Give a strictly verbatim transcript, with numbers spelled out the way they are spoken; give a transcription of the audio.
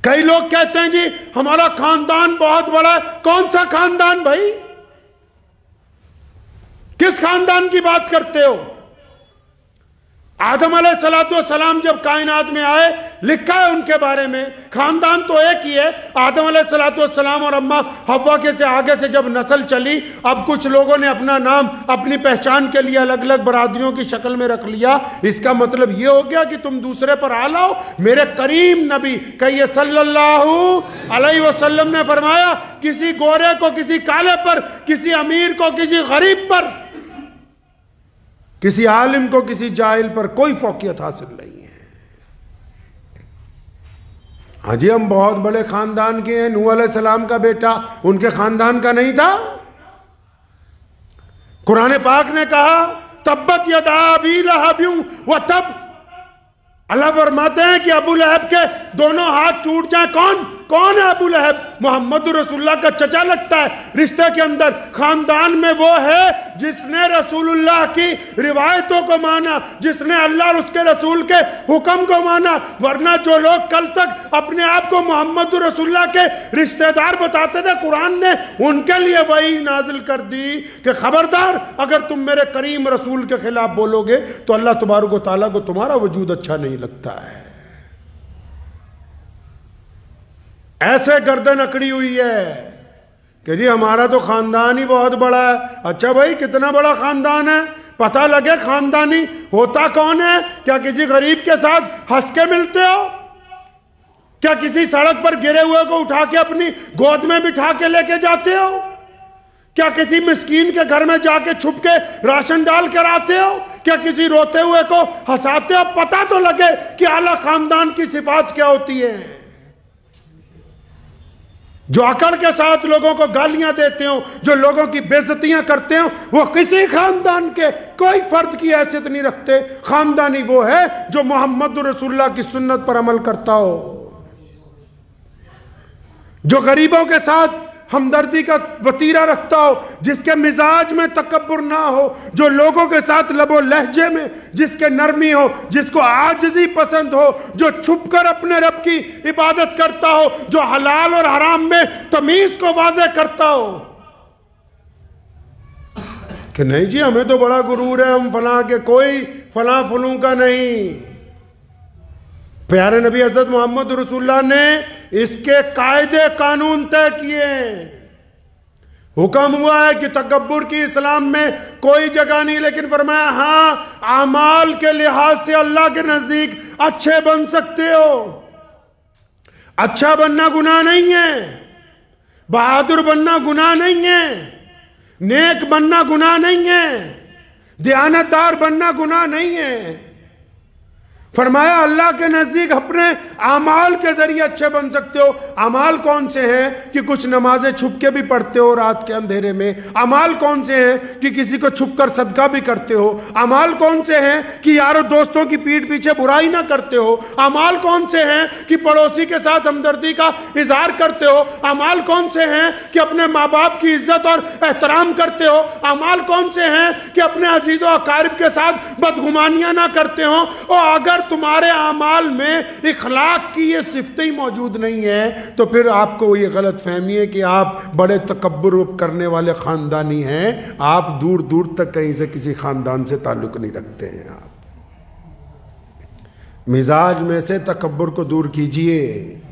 कई लोग कहते हैं जी हमारा खानदान बहुत बड़ा है। कौन सा खानदान भाई? किस खानदान की बात करते हो? आदम अलैहिस्सलाम जब कायनात में आए, लिखा है उनके बारे में, खानदान तो एक ही है। आदम अलैहिस्सलाम और अम्मा हव्वा के से आगे से जब नस्ल चली, अब कुछ लोगों ने अपना नाम अपनी पहचान के लिए अलग अलग बरादरियों की शक्ल में रख लिया। इसका मतलब यह हो गया कि तुम दूसरे पर आ लाओ। मेरे करीम नबी कहिए सल्लल्लाहु अलैहि वसल्लम ने फरमाया, किसी गोरे को किसी काले पर, किसी अमीर को किसी गरीब पर, किसी आलिम को किसी जाहिल पर कोई फौकियत हासिल नहीं है। हाँ जी, हम बहुत बड़े खानदान के हैं। नूह अलैहिस्सलाम का बेटा उनके खानदान का नहीं था? कुरान पाक ने कहा तब्बत यदा अबी लहब व तब। अल्लाह फरमाते हैं कि अबू लहब के दोनों हाथ टूट जाए। कौन कौन है अबू लहब? मोहम्मद रसूलुल्लाह का चचा लगता है रिश्ते के अंदर। खानदान में वो है जिसने रसूलुल्लाह की रिवायतों को माना, जिसने अल्लाह और उसके रसूल के हुक्म को माना। वरना जो लोग कल तक अपने आप को मोहम्मद रसूलुल्लाह के रिश्तेदार बताते थे, कुरान ने उनके लिए वही नाजिल कर दी कि खबरदार, अगर तुम मेरे करीम रसूल के खिलाफ बोलोगे तो अल्लाह तबारक व तआला को तुम्हारा वजूद अच्छा नहीं लगता है। ऐसे गर्दन अकड़ी हुई है कि जी हमारा तो खानदान ही बहुत बड़ा है। अच्छा भाई, कितना बड़ा खानदान है? पता लगे खानदानी होता कौन है। क्या किसी गरीब के साथ हंस के मिलते हो? क्या किसी सड़क पर गिरे हुए को उठा के अपनी गोद में बिठा के लेके जाते हो? क्या किसी मिस्कीन के घर में जाके छुप के राशन डाल कर आते हो? क्या किसी रोते हुए को हंसाते हो? पता तो लगे कि आला खानदान की सिफात क्या होती है। जो अकड़ के साथ लोगों को गालियां देते हो, जो लोगों की बेइज्जतियां करते हो, वो किसी खानदान के कोई फर्द की हैसियत नहीं रखते। खानदानी वो है जो मोहम्मद रसूलुल्लाह की सुन्नत पर अमल करता हो, जो गरीबों के साथ हमदर्दी का वतीरा रखता हो, जिसके मिजाज में तकब्बुर ना हो, जो लोगों के साथ लबो लहजे में जिसके नरमी हो, जिसको आजिज़ी पसंद हो, जो छुपकर अपने रब की इबादत करता हो, जो हलाल और हराम में तमीज को वाज़े करता हो। कि नहीं जी हमें तो बड़ा गुरूर है, हम फलां के, कोई फलां फलूं का नहीं। प्यारे नबी हज़रत मोहम्मद रसूलुल्लाह ने इसके कायदे कानून तय किए। हुक्म हुआ है कि तकब्बुर की इस्लाम में कोई जगह नहीं, लेकिन फरमाया हाँ, आमाल के लिहाज से अल्लाह के नजदीक अच्छे बन सकते हो। अच्छा बनना गुनाह नहीं है, बहादुर बनना गुनाह नहीं है, नेक बनना गुनाह नहीं है, दयानतदार बनना गुनाह नहीं है। फरमाया अल्लाह के नजदीक अपने अमाल के जरिए अच्छे बन सकते हो। अमाल कौन से हैं कि कुछ नमाजें छुप के भी पढ़ते हो रात के अंधेरे में? अमाल कौन से हैं कि किसी को छुप कर सदका भी करते हो? अमाल कौन से हैं कि यारों दोस्तों की पीठ पीछे बुराई ना करते हो? अमाल कौन से हैं कि पड़ोसी के साथ हमदर्दी का इजहार करते हो? अमाल कौन से हैं कि अपने माँ बाप की इज्जत और एहतराम करते हो? अमाल कौन से हैं कि अपने अजीजों अकारिब के साथ बदगुमानियां ना करते हो? और अगर तुम्हारे अमाल में इखलाक की ये सिफ्तें ही मौजूद नहीं है तो फिर आपको ये गलत फहमी है कि आप बड़े तकब्बुर करने वाले खानदानी हैं। आप दूर दूर तक कहीं से किसी खानदान से ताल्लुक नहीं रखते हैं। आप मिजाज में से तकब्बुर को दूर कीजिए।